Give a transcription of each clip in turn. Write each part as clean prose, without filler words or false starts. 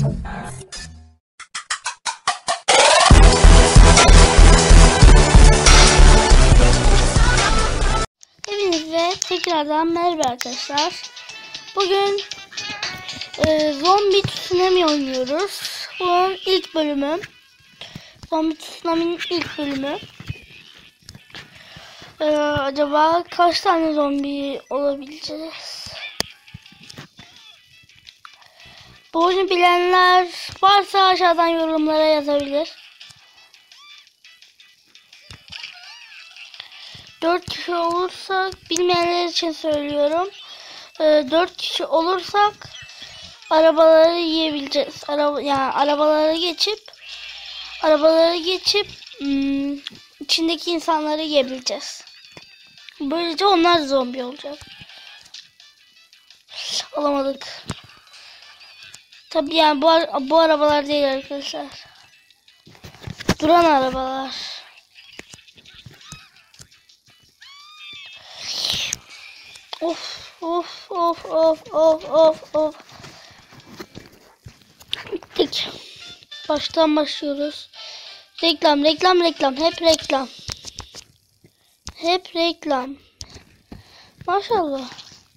Hepinize tekrardan merhaba arkadaşlar. Bugün Zombi Tsunami oynuyoruz. Bunun ilk bölümü. Zombi Tsunami'nin ilk bölümü. Acaba kaç tane zombi olabileceğiz? Bu oyunu bilenler varsa aşağıdan yorumlara yazabilir. 4 kişi olursak, bilmeyenler için söylüyorum. 4 kişi olursak arabaları yiyebileceğiz. Yani arabaları geçip içindeki insanları yiyebileceğiz. Böylece onlar zombi olacak. Alamadık. Tabii yani bu arabalar değil arkadaşlar. Duran arabalar. Of. Bittik. Baştan başlıyoruz. Reklam. Hep reklam. Maşallah.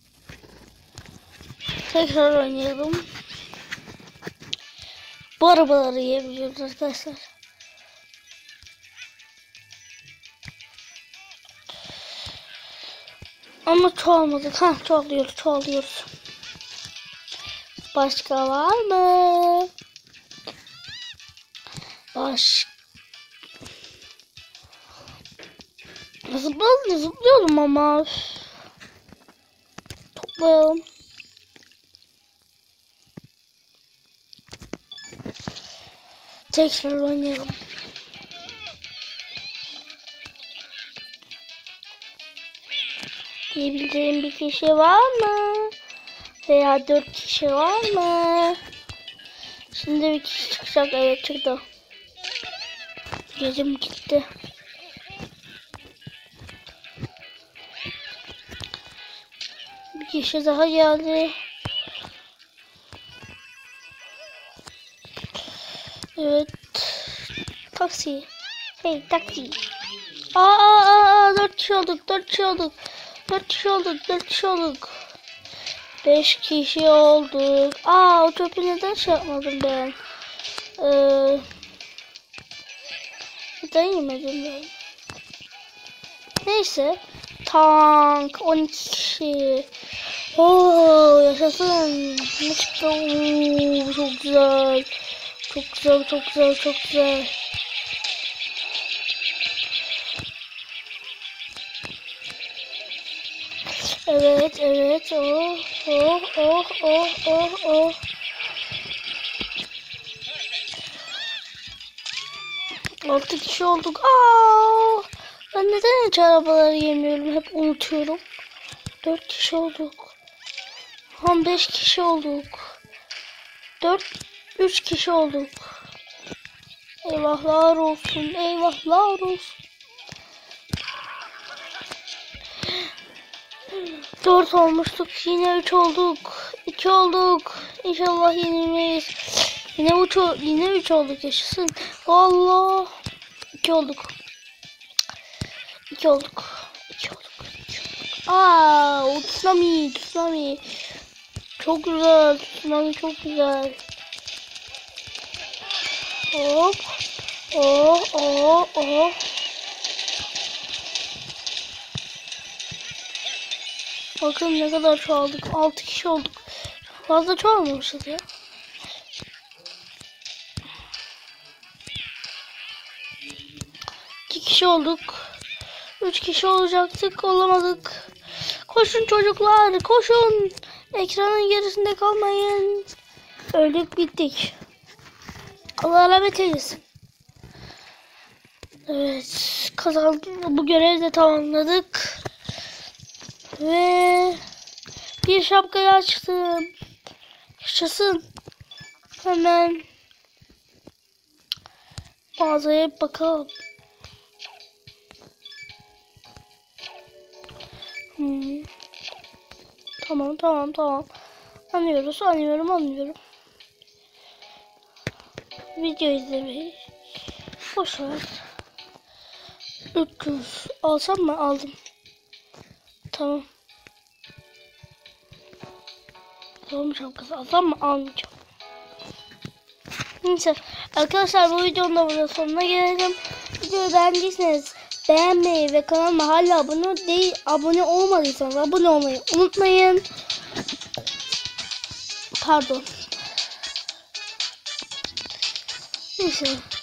Tekrar oynayalım. Bu arabaları yiyebiliyoruz arkadaşlar. Ama çoğalmadık. Çoğalıyoruz. Başka var mı? Zıplıyorum ama. Toplayalım. Tekrar oynayalım. Diyebileceğim bir kişi var mı? Veya 4 kişi var mı? Şimdi bir kişi çıkacak. Evet, çıktı. Gözüm gitti. Bir kişi daha geldi. Evet. Taksi. Hey taksi. 4 kişi olduk. 5 kişi olduk. O çöpü neden yapmadım ben? Neden yemedim ben? Neyse. Tank 12 kişi. Yaşasın. Ne çıktı? Çok güzel. Çok güzel. Evet. Oh. 6 kişi olduk. Ben neden hiç arabaları yemiyorum? Hep unutuyorum. 4 kişi olduk. 5 kişi olduk. 3 kişi olduk. Eyvahlar olsun. 4 olmuştuk. Yine 3 olduk. 2 olduk. İnşallah yenilmeyiz. Yine 3 olduk. Yaşasın. Allah. 2 olduk. Tsunami. Çok güzel. Tsunami çok güzel. Hop. Oh. Bakın ne kadar çoğaldık. 6 kişi olduk. Fazla çoğalmamışız ya. 2 kişi olduk. 3 kişi olacaktık. Olamadık. Koşun çocuklar. Koşun. Ekranın gerisinde kalmayın. Öldük, bittik. Allah rahmet eylesin. Evet. Kazandık. Bu görevi de tamamladık. Ve bir şapkayı açtım. Yaşasın. Hemen mağazaya bakalım. Tamam. Anlıyorum. Video izlemeyi. Boş ver. 300 alsam mı? Aldım. Tamam. Tamam şapkası alsam mı? Almayacağım. Neyse arkadaşlar, bu videonun da burada sonuna gelelim. Videoyu beğendiyseniz beğenmeyi ve kanalıma hala abone olmadıysanız abone olmayı unutmayın. Pardon. Neyse.